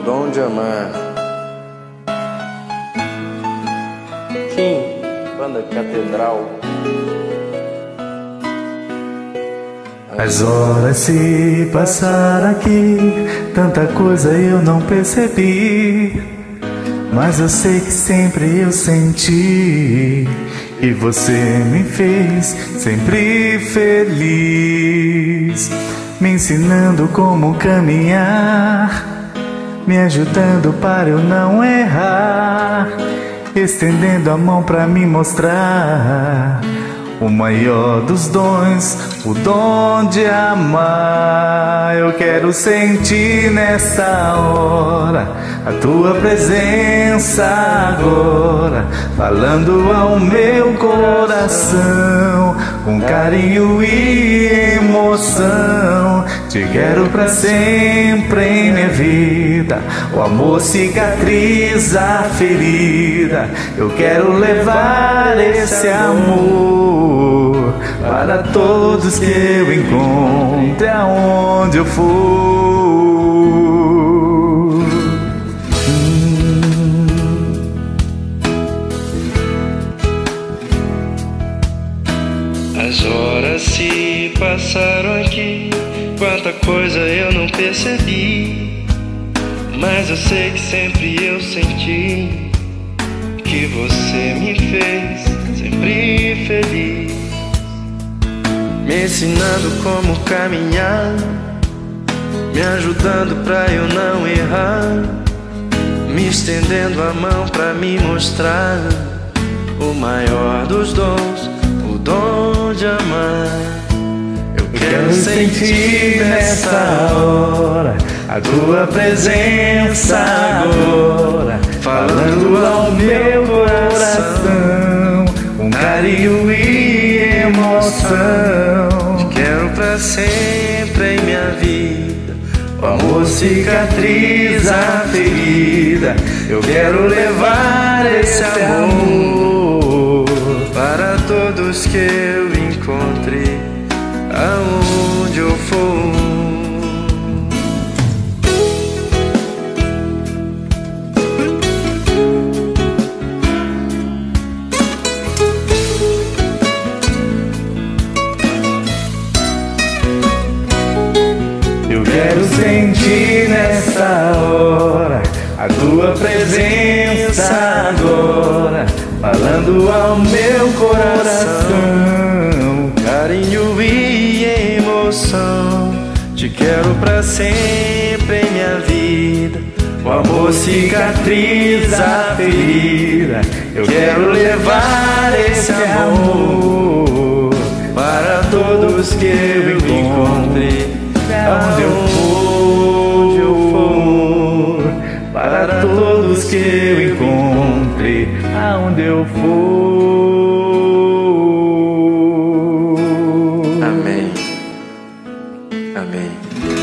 dom de amar. Kim, banda Catedral. As horas se passaram aqui, tanta coisa eu não percebi, mas eu sei que sempre eu senti, e você me fez sempre feliz, me ensinando como caminhar, me ajudando para eu não errar, estendendo a mão pra me mostrar o maior dos dons, o dom de amar. Eu quero sentir nessa hora a tua presença agora, falando ao meu coração com carinho e emoção. Te quero pra sempre em minha vida, o amor cicatriza a ferida. Eu quero levar esse amor para todos que eu encontre aonde eu for. As horas se passaram aqui, quanta coisa eu não percebi, mas eu sei que sempre eu senti que você me fez sempre feliz, me ensinando como caminhar, me ajudando pra eu não errar, me estendendo a mão pra me mostrar o maior dos dons, o dom de amar. Eu quero sentir nessa hora a tua presença agora, falando ao meu coração com carinho e emoção. Te quero pra sempre em minha vida, o amor cicatriza a ferida. Eu quero levar esse amor para todos que eu encontre aonde eu for. Eu quero sentir nessa hora a tua presença agora, falando ao meu coração, carinho e emoção. Te quero pra sempre em minha vida, o amor cicatriza a ferida. Eu quero levar esse amor para todos que eu encontre aonde eu for, para todos que eu encontre aonde eu for. Amém. Amém.